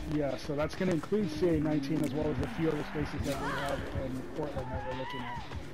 Yeah, so that's going to include CA19 as well as a few other spaces that we have in Portland that we're looking at.